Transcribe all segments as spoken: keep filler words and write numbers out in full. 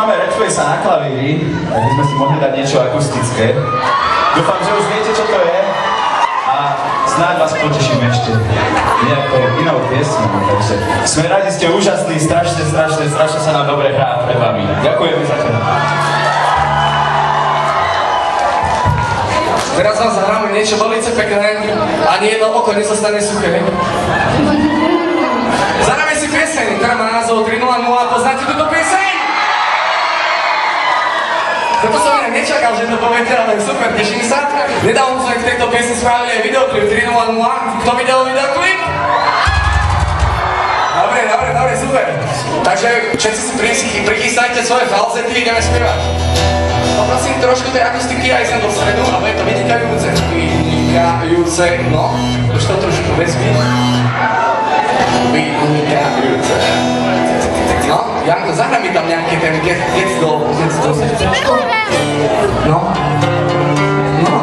máme Redfacea na klavíri, tak by sme si mohli dať niečo akustické. Dúfam, že už viete, čo to je. A snáď vás potešíme ešte nejakou inou piesňou. Takže sme radi, ste úžasní, strašne, strašne, strašne sa nám dobre hrá pred vami. Ďakujeme za to. Teraz vám zahráme niečo velice pekné a ani jedno oko nezostane suché. Zahráme si pieseň, ktorá má názov tri nula nula. Poznáte túto pieseň? Toto som inak nečakal, že to poviete, ale super, teším sa. Nedávno sme k tejto piesni spravili aj videoklip tri nula nula. Kto videl videoklip? Dobre, dobre, dobre, super. Takže všetci si prichystajte svoje falzety, ideme spievať. Poprosím trošku tej akustiky aj sem do stredu, a bude to vynikajúce. Vynikajúce, no, už to trošku vezmi. Vynikajúce. No, Janko, zahraj mi tam nejaký ten get, get do, get do, trošku. No. No.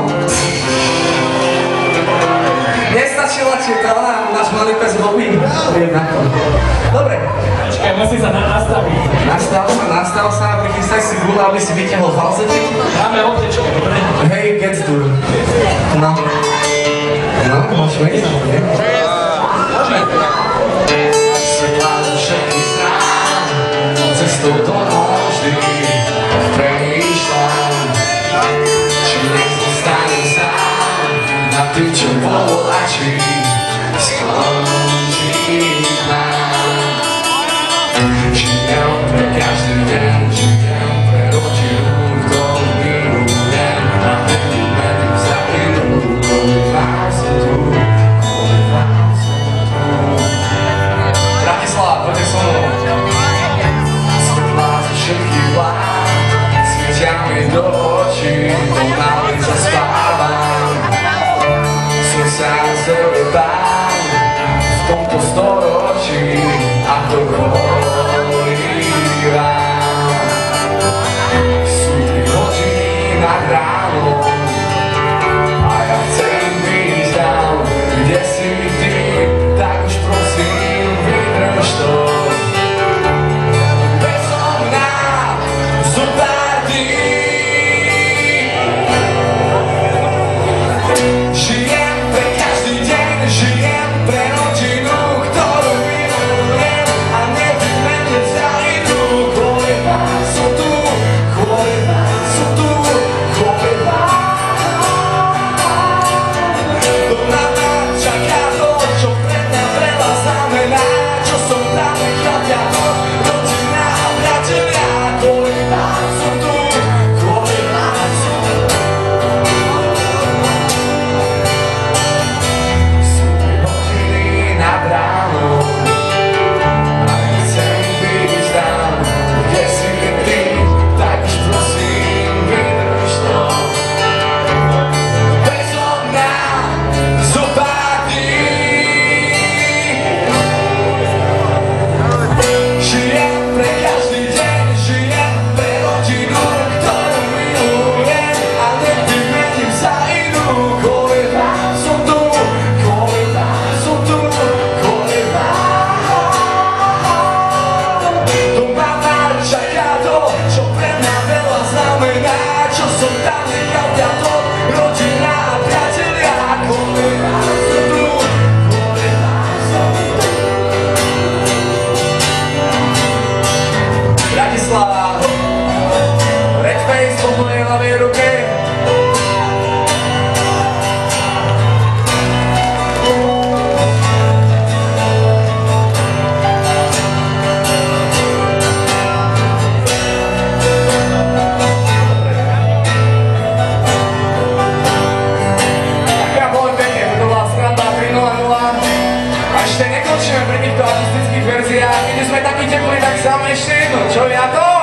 Nestačila ti to, náš malý pes Bobby. Dobre. Počkaj, musí sa nastaviť. Nastav sa, nastav sa, prichystaj si gula, aby si vytiahol falzety. Dáme oktečko, dobre? Hej, get dur. No. No, môžeme ísť, nie? Svetlá zo všetkých strán, cestou do noždy premýšľam, či nech zostanem sám na tým, čo povolačí skončí nám. Žijem pre každý deň, žijem pre rodinu, ktorú milujem, a nevymením za inú, kvôli vám som tu, kvôli vám som tu. Bratislava, poďte so mnou. Svetlá zo všetkých vlád svietia mi do očí, to náhle zaspávam. Som sa sebe bál v tomto storočí, ako kolívam. Sú tri hodiny nad ránom a ja chcem ísť tam, kde si ty, tak už prosím, vydrž to. Bezo mňa sú pár dní. Žijem pre každý deň, žijem pre rodinu, ktorú milujem, a nevymením za inú. Kvôli vám som tu, kvôli vám som tu, kvôli vám. To na mňa čaká to, čo pre mňa veľa znamená, čo som tam nechal ťahol, rodina a priatelia. Kvôli vám som tu, kvôli vám som tu. Sú tri hodiny nad ránom a ja chcem byť tam, kde si ty, tak už prosím, vydrž to. Bezo mňa zo pár dní. Žijem pre každý deň, žijem pre rodinu, ktorú milujem, a nevymením za inú. Kvôli vám som tu, kvôli vám som tu, kvôli vám. Doma ma čaká to, čo pre mňa veľa znamená, čo som tam nechal ťahol, rodina a priatelia. Kvôli vám som tu, kvôli vám som tu. Bratislava, Redface po mojej ľavej ruke. Tak ja veľmi pekne, to bola skladba tri nula nula. A ešte nekončíme pri týchto akustických verziách. Keď sme takí teplí, tak dáme ešte jednu. Čo ja to?